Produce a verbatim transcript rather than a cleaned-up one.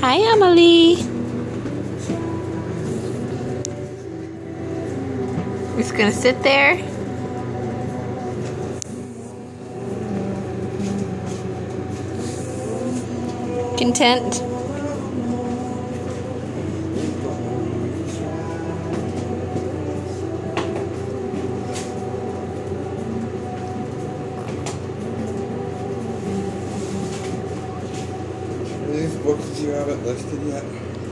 Hi, Emily. Just gonna sit there. Content. These books you haven't listed yet?